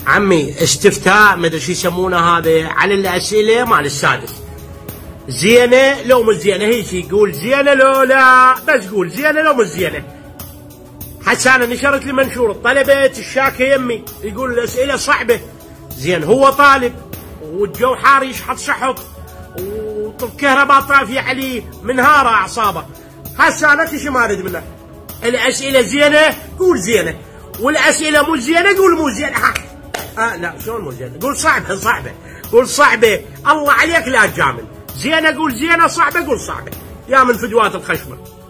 عمي استفتاء ما ادري شو يسمونه هذا على الاسئله مال السادس. زينه لو مش زينه، هي شي يقول زينه لو لا، بس قول زينه لو مش زينه. حتى انا نشرت لي منشور الطلبه الشاكه يمي يقول الاسئله صعبه. زين هو طالب والجو حار يشحط شحط والكهرباء طافيه عليه منهاره اعصابه. هسه انا شو ما اريد منه. الاسئله زينه قول زينه، والاسئله مو زينه قول مو زينه. لا شلون مو زينه؟ قول صعبه صعبه، قول صعبه، الله عليك لا تجامل. زينه قول زينه، صعبه قول صعبه، يا من فدوات الخشمه.